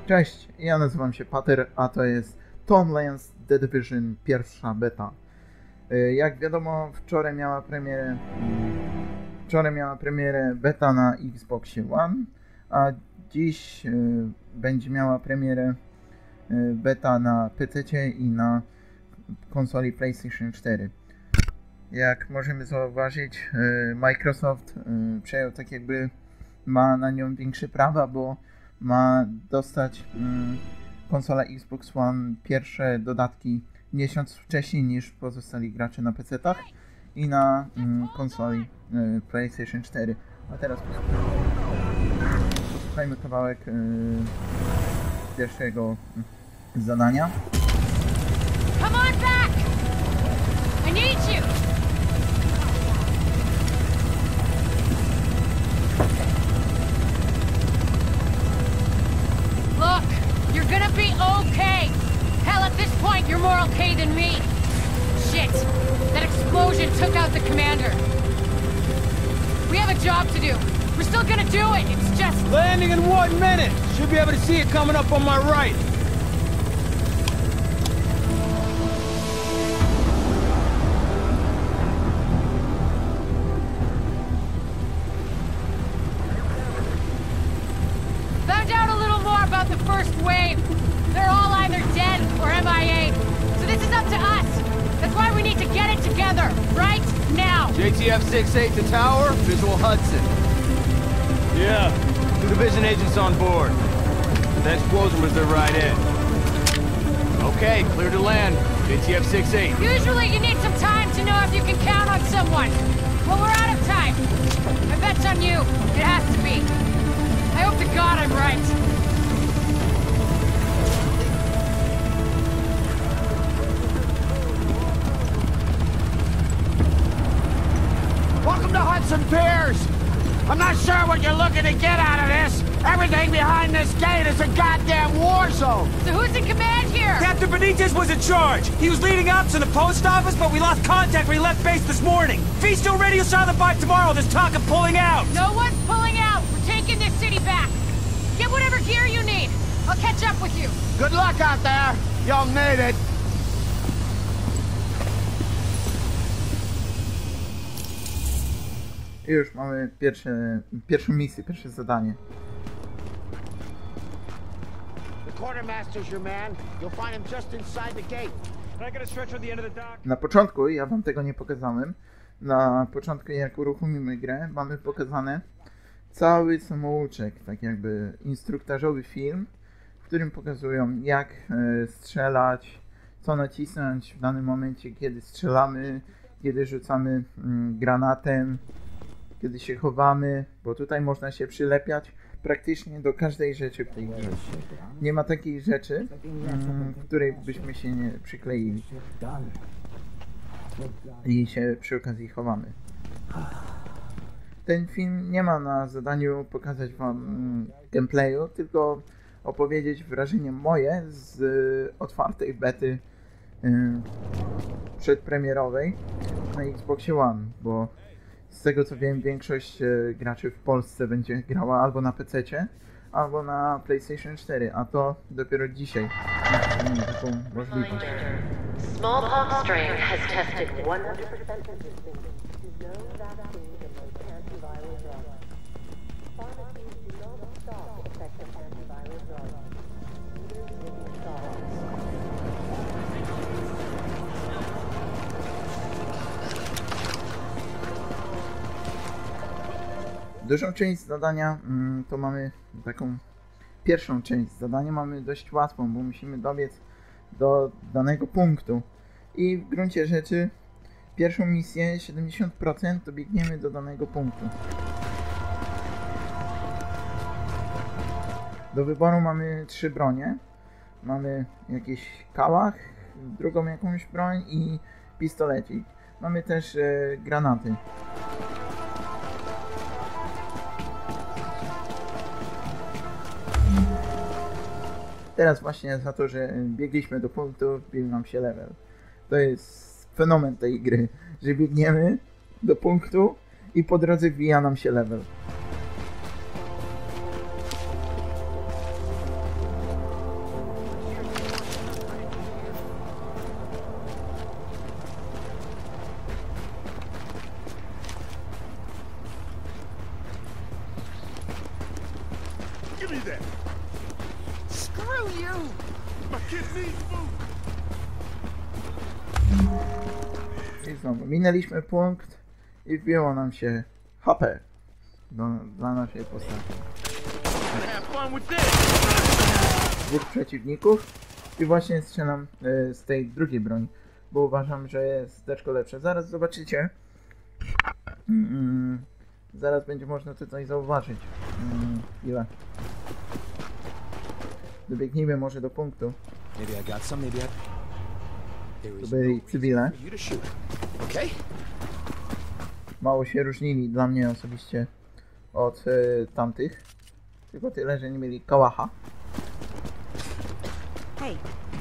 Cześć, ja nazywam się Pater, a to jest Tom Lance's The Division pierwsza beta. Jak wiadomo, wczoraj miała premierę beta na Xboxie One, a dziś będzie miała premierę beta na PC i na konsoli PlayStation 4. Jak możemy zauważyć, Microsoft przejął tak jakby, ma na nią większe prawa, bo ma dostać konsola Xbox One pierwsze dodatki miesiąc wcześniej niż pozostali gracze na PC-tach i na konsoli PlayStation 4. A teraz posłuchajmy kawałek pierwszego zadania. Come on back! I need you! Look, you're gonna be okay. Hell, at this point, you're more okay than me. Shit, that explosion took out the commander. We have a job to do. We're still gonna do it, it's just... Landing in 1 minute! Should be able to see it coming up on my right. Found out a little more about the first wave. They're all either dead or MIA. So this is up to us. That's why we need to get it together, right now. JTF 6-8 to tower, visual Hudson. Yeah. 2 division agents on board. The explosion was their right in. Okay, clear to land. JTF 6-8. Usually you need some time to know if you can count on someone. Well, we're out of time. My bet's on you. It has to be. I hope to God I'm right. Welcome to Hudson Piers! I'm not sure what you're looking to get out of this. Everything behind this gate is a goddamn war zone. So who's in command here? Captain Benitez was in charge. He was leading ops in the post office, but we lost contact when he left base this morning. If he's still radio silent by tomorrow, there's talk of pulling out. No one's pulling out. We're taking this city back. Get whatever gear you need. I'll catch up with you. Good luck out there. You'll need it. I już mamy pierwszą misję, pierwsze zadanie. The quartermaster's your man. You'll find him just inside the gate. Can I get a stretcher at the end of the dock? Na początku, ja wam tego nie pokazałem, na początku jak uruchomimy grę, mamy pokazane cały samouczek, tak jakby instruktażowy film, w którym pokazują jak strzelać, co nacisnąć w danym momencie, kiedy strzelamy, kiedy rzucamy granatem, kiedy się chowamy, bo tutaj można się przylepiać praktycznie do każdej rzeczy w tej grze. Nie ma takiej rzeczy, w której byśmy się nie przykleili i się przy okazji chowamy. Ten film nie ma na zadaniu pokazać wam gameplayu, tylko opowiedzieć wrażenie moje z otwartej bety przedpremierowej na Xboxie One, bo z tego co wiem, większość graczy w Polsce będzie grała albo na PC-cie, albo na PlayStation 4, a to dopiero dzisiaj mamy taką możliwość. Smallpox strain has tested 100% resistant to known vaccines and most antiviral drugs. Pharmacies do not stock effective antiviral drugs. Leaders will be solved. Dużą część zadania to mamy taką pierwszą część zadania mamy dość łatwą, bo musimy dobiec do danego punktu i w gruncie rzeczy pierwszą misję 70% to biegniemy do danego punktu. Do wyboru mamy 3 bronie. Mamy jakiś kałach, drugą jakąś broń i pistolecik. Mamy też granaty. Teraz właśnie za to, że biegliśmy do punktu, wbił nam się level. To jest fenomen tej gry, że biegniemy do punktu i po drodze wbija nam się level. Give me that. Screw you. My kid needs food. I znowu minęliśmy punkt i wbiło nam się HP dla naszej postaci. Dwóch przeciwników i właśnie strzelam z tej drugiej broni, bo uważam, że jest teczko lepsze. Zaraz zobaczycie. Zaraz będzie można to coś zauważyć. Chwilę. Dobiegnijmy może do punktu. To byli cywile. Mało się różnili dla mnie osobiście od tamtych. Tylko tyle, że nie mieli kałacha. Hey.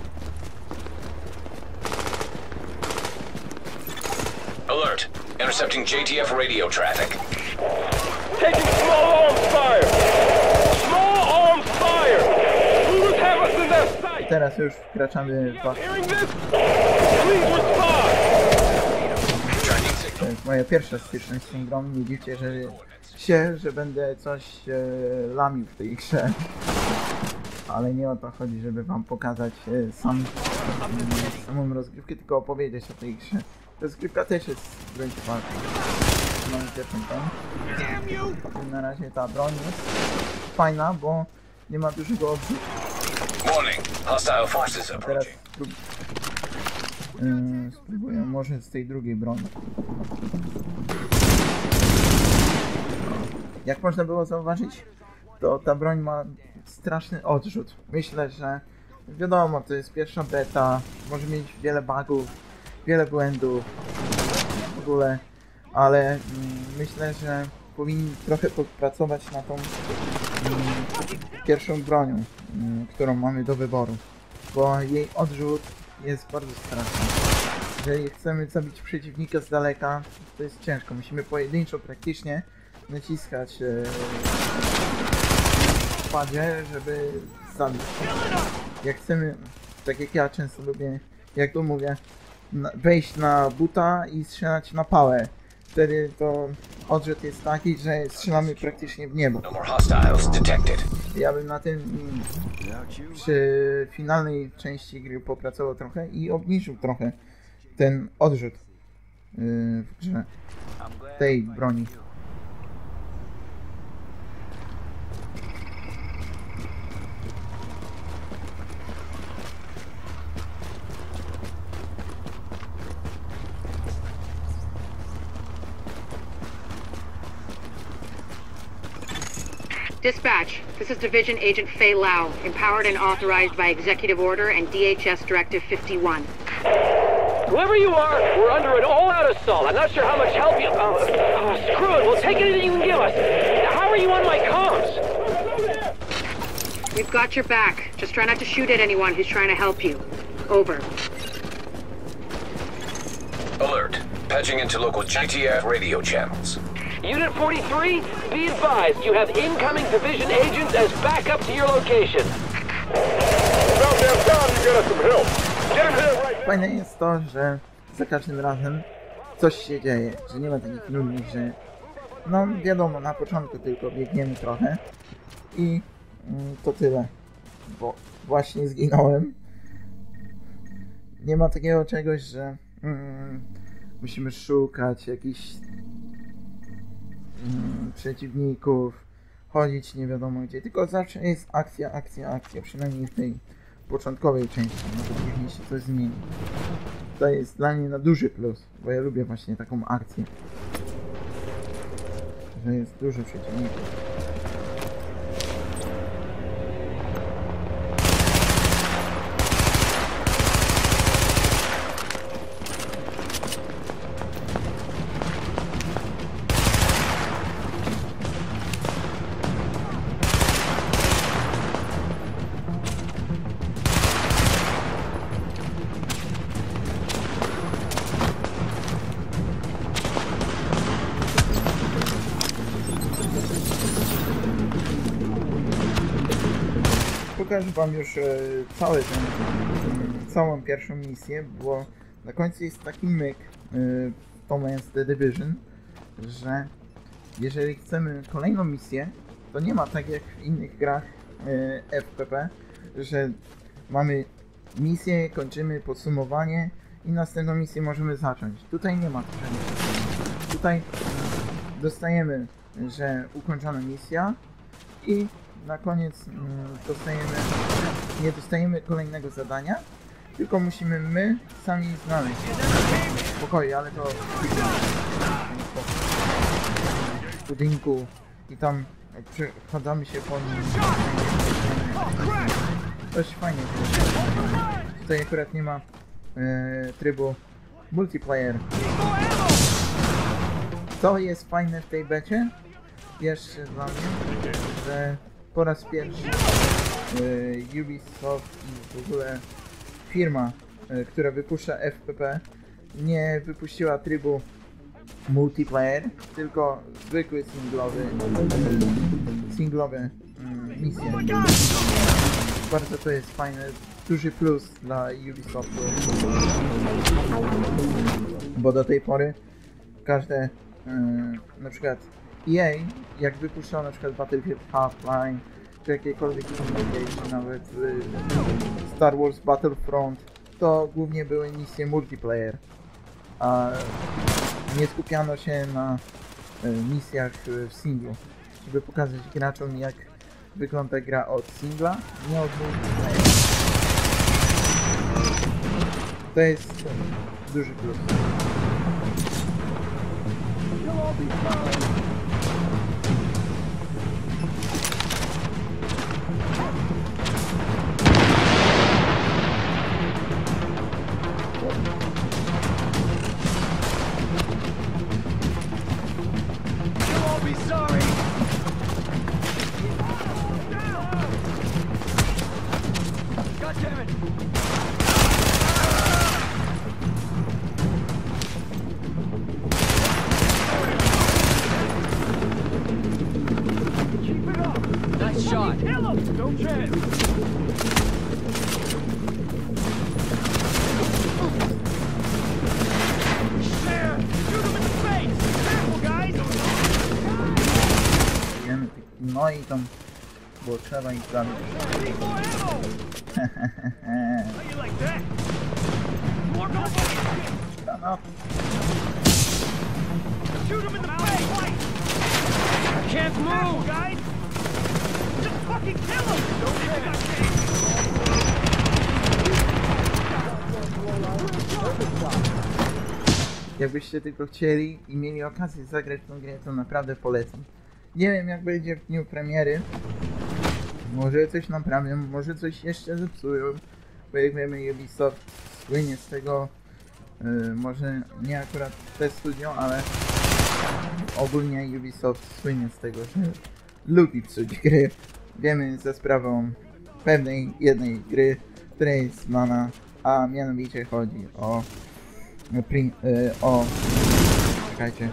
Alert. Intercepting JTF radio traffic. Taking small arms fire! Small arms fire! Who's have us in their sight? I teraz już wkraczamy w akcję. Hearing this? Please respond! To jest moja pierwsza styczność z tą grą. Nie dziwcie że będę coś lamił w tej grze. Ale nie o to chodzi, żeby wam pokazać samą rozgrywkę, tylko opowiedzieć o tej grze. Rozgrywka też jest wręcz ważna. Mamy pierwszą broń. Na razie ta broń jest fajna, bo nie ma dużego odrzutu. Teraz spróbuję może z tej drugiej broni. Jak można było zauważyć, to ta broń ma straszny odrzut. Myślę, że wiadomo, to jest pierwsza beta, może mieć wiele bugów, wiele błędów w ogóle, ale myślę, że powinni trochę popracować na tą pierwszą bronią, którą mamy do wyboru, bo jej odrzut jest bardzo straszny. Jeżeli chcemy zabić przeciwnika z daleka, to jest ciężko, musimy pojedynczo praktycznie naciskać w padzie, żeby zabić. Jak chcemy, tak jak ja często lubię, jak to mówię, wejść na buta i strzelać na pałę. Wtedy to odrzut jest taki, że strzelamy praktycznie w niebo. Ja bym na tym przy finalnej części gry popracował trochę i obniżył trochę ten odrzut w grze tej broni. Dispatch, this is Division Agent Fei Lau, empowered and authorized by Executive Order and DHS Directive 51. Whoever you are, we're under an all-out assault. I'm not sure how much help you... screw it, we'll take anything you can give us. How are you on my comms? We've got your back. Just try not to shoot at anyone who's trying to help you. Over. Alert. Patching into local JTF radio channels. Unit 43, be advised, you have incoming division agents as backup to your location. Fajne jest to, że za każdym razem coś się dzieje, że nie ma takich nudnych, że no wiadomo, na początku tylko biegniemy trochę i to tyle, bo właśnie zginąłem. Nie ma takiego czegoś, że musimy szukać jakichś przeciwników, chodzić nie wiadomo gdzie, tylko zawsze jest akcja, przynajmniej w tej początkowej części, może później się coś zmieni. To jest dla mnie na duży plus, bo ja lubię właśnie taką akcję, że jest dużo przeciwników. Pokażę wam już całą pierwszą misję, bo na końcu jest taki myk w Tom Clancy's The Division, że jeżeli chcemy kolejną misję, to nie ma tak jak w innych grach FPP, że mamy misję, kończymy podsumowanie i następną misję możemy zacząć. Tutaj nie ma czegoś. Tutaj dostajemy, że ukończona misja i na koniec nie dostajemy kolejnego zadania, tylko musimy my sami znaleźć pokoje, ale to w budynku i tam przechadzamy się po nim. Dość fajnie. Tutaj akurat nie ma trybu multiplayer. Co jest fajne w tej becie? Jeszcze dla mnie, że po raz pierwszy Ubisoft i w ogóle firma, która wypuszcza FPP, nie wypuściła trybu multiplayer, tylko zwykły singlowe misje. Bardzo to jest fajne, duży plus dla Ubisoftu, bo do tej pory każde, na przykład EA, jak wypuszczał na przykład Battlefield Hardline, czy jakiekolwiek inne, czy nawet Star Wars Battlefront, to głównie były misje multiplayer, a nie skupiano się na misjach w singlu, żeby pokazać graczom, jak wygląda gra od singla, nie od multiplayer. To jest duży plus. No i tam było trzeba ich zabić. Granat. Can't move, guys. Just fucking kill him. Jakbyście tylko chcieli i mieli okazję zagrać w tą grę, to naprawdę polecam. Nie wiem, jak będzie w dniu premiery. Może coś naprawią, może coś jeszcze zepsują. Bo jak wiemy, Ubisoft słynie z tego, może nie akurat te studio, ale ogólnie Ubisoft słynie z tego, że lubi psuć gry. Wiemy za sprawą pewnej jednej gry, która jest znana, a mianowicie chodzi czekajcie.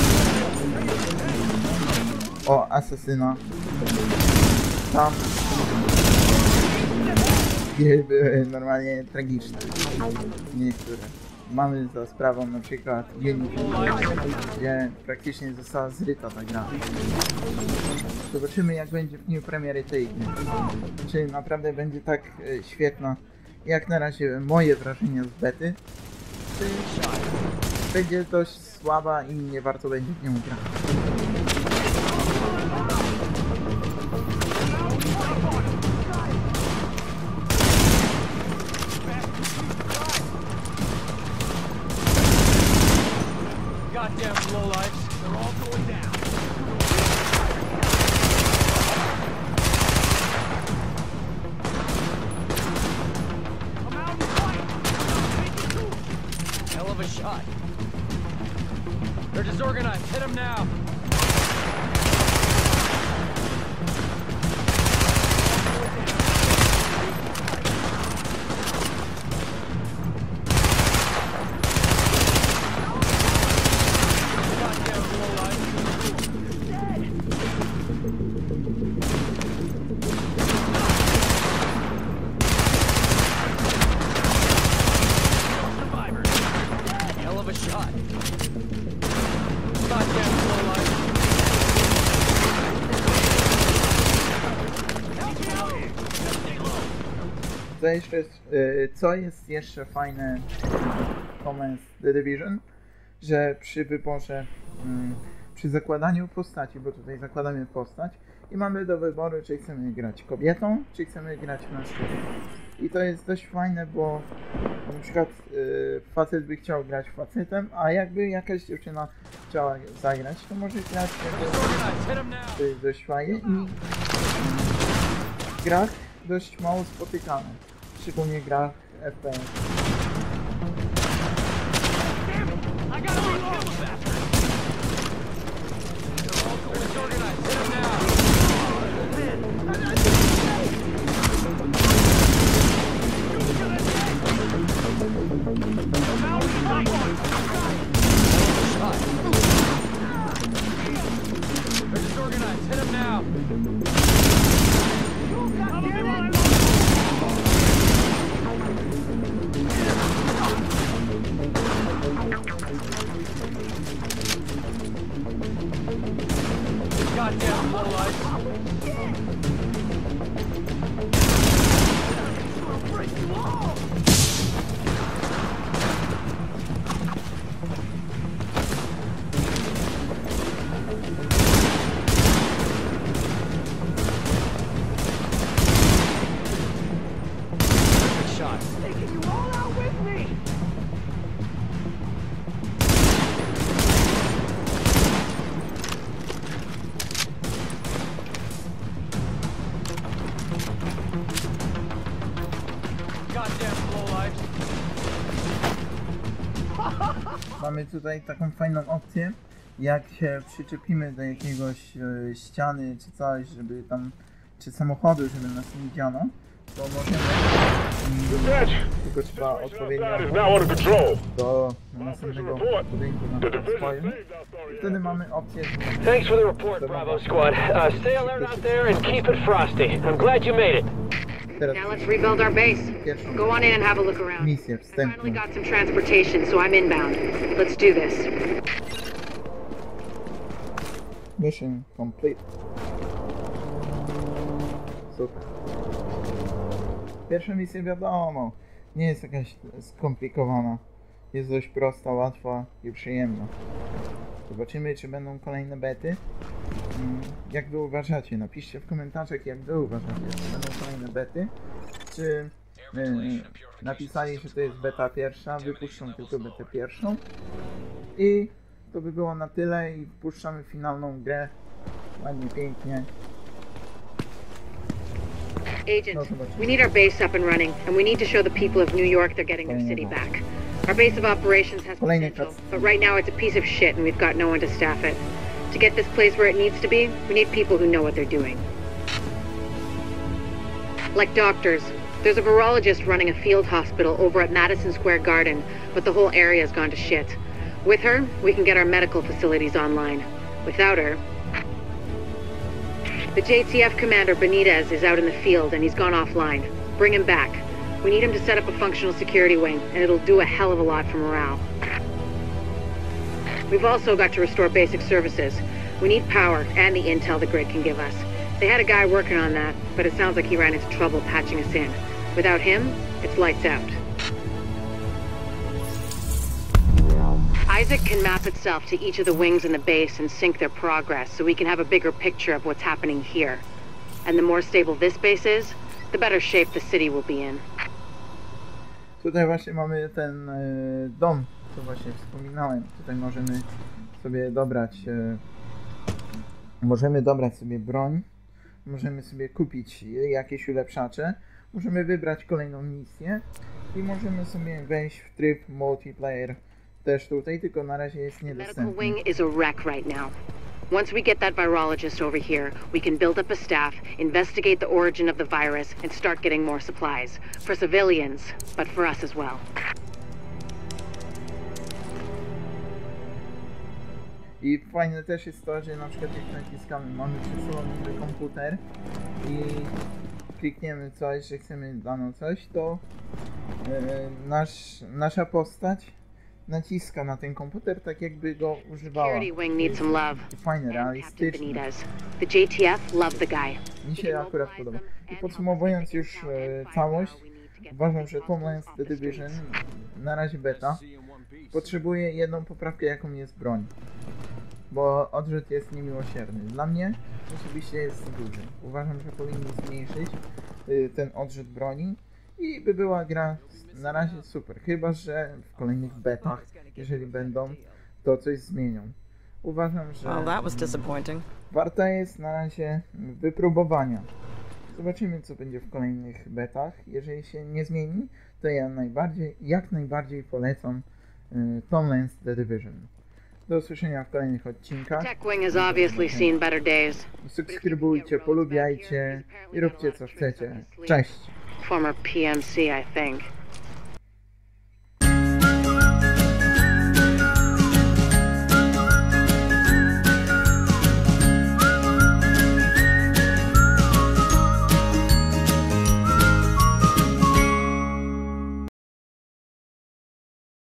O Asasyna. Tam gry były normalnie tragiczne. Niektóre. Mamy za sprawą na przykład Unity, gdzie praktycznie została zryta ta gra. Zobaczymy, jak będzie w dniu premiery tej gry. Czy naprawdę będzie tak świetna, jak na razie moje wrażenia z bety, czy będzie dość słaba i nie warto będzie w nią grać. Goddamn lowlifes. They're all going down. Come out and fight. Hell of a shot. They're disorganized. Hit them now. Help me Co jest jeszcze fajne w Commands The Division, że przy wyborze, przy zakładaniu postaci, bo tutaj zakładamy postać i mamy do wyboru, czy chcemy grać kobietą, czy chcemy grać mężczyzną. I to jest dość fajne, bo na przykład facet by chciał grać facetem, a jakby jakaś dziewczyna chciała zagrać, to może grać to jest dość fajnie i w grach dość mało spotykane, szczególnie w grach FPS. Mamy tutaj taką fajną opcję, jak się przyczepimy do jakiegoś ściany czy coś, żeby tam, czy samochodu, żeby nas nie widziano, to możemy, tylko trzeba odpowiednio do następnego budynku na swoim i wtedy mamy opcję. Thanks for the report, Bravo Squad. Stay alert out there and keep it frosty. I'm glad you made it. Now let's rebuild our base. Go on in and have a look around. Misję I wstępną. finally got some transportation, so I'm inbound. Let's do this. Mission complete. Super. Pierwsza misja, wiadomo, nie jest jakaś skomplikowana. Jest dość prosta, łatwa i przyjemna. Zobaczymy, czy będą kolejne bety. Jak wy uważacie? Napiszcie w komentarzach, jak wy uważacie, czy będą kolejne bety. Czy napisali, że to jest beta pierwsza, wypuszczą tylko betę pierwszą. I to by było na tyle i wpuszczamy finalną grę. Ładnie, pięknie. Agent, we need our base up and running, and we need to show the people of New York they're getting their city back. Our base of operations has potential, but right now it's a piece of shit and we've got no one to staff it. To get this place where it needs to be, we need people who know what they're doing. Like doctors. There's a virologist running a field hospital over at Madison Square Garden, but the whole area's gone to shit. With her, we can get our medical facilities online. Without her... The JTF commander, Benitez, is out in the field and he's gone offline. Bring him back. We need him to set up a functional security wing, and it'll do a hell of a lot for morale. We've also got to restore basic services. We need power and the intel the grid can give us. They had a guy working on that, but it sounds like he ran into trouble patching us in. Without him, it's lights out. Isaac can map itself to each of the wings in the base and sync their progress so we can have a bigger picture of what's happening here. And the more stable this base is, the better shape the city will be in. Tutaj właśnie mamy ten dom, co właśnie wspominałem. Tutaj możemy dobrać sobie broń, możemy sobie kupić jakieś ulepszacze, możemy wybrać kolejną misję i możemy sobie wejść w tryb multiplayer też tutaj, tylko na razie jest niedostępny. The medical wing is a wreck right now. Once we get that virologist over here, we can build up a staff, investigate the origin of the virus, and start getting more supplies. For civilians, but for us as well. I fajne też jest to, że na przykład jak naciskamy, mamy przed sobą niby komputer i klikniemy coś, że chcemy dano coś, to nasza postać naciska na ten komputer tak jakby go używała. Fajne, realistyczne. The JTF love the guy. Mi się akurat podoba. I podsumowując już całość, Uważam, że Tom Lance's The Division, na razie beta, potrzebuje jedną poprawkę, jaką jest broń. Bo odrzut jest niemiłosierny. Dla mnie osobiście jest duży. Uważam, że powinni zmniejszyć ten odrzut broni i by była gra na razie super. Chyba że w kolejnych betach, jeżeli będą, to coś zmienią. Uważam, że warta jest na razie wypróbowania. Zobaczymy, co będzie w kolejnych betach. Jeżeli się nie zmieni, to ja jak najbardziej polecam Tom Lance's The Division. Do usłyszenia w kolejnych odcinkach. Subskrybujcie, polubiajcie i róbcie co chcecie. Cześć! Former PMC, I think.